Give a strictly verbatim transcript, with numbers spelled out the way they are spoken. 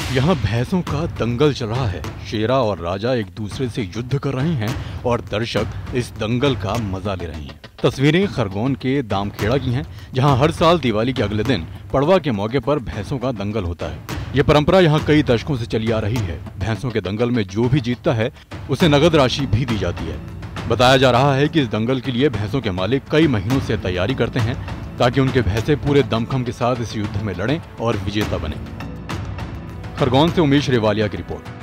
यहाँ भैंसों का दंगल चल रहा है। शेरा और राजा एक दूसरे से युद्ध कर रहे हैं और दर्शक इस दंगल का मजा ले रहे हैं। तस्वीरें खरगोन के दामखेड़ा की हैं, जहाँ हर साल दिवाली के अगले दिन पड़वा के मौके पर भैंसों का दंगल होता है। ये परंपरा यहाँ कई दशकों से चली आ रही है। भैंसों के दंगल में जो भी जीतता है उसे नगद राशि भी दी जाती है। बताया जा रहा है कि इस दंगल के लिए भैंसों के मालिक कई महीनों से तैयारी करते हैं ताकि उनके भैंसे पूरे दमखम के साथ इस युद्ध में लड़ें और विजेता बने। खरगोन से उमेश रेवालिया की रिपोर्ट।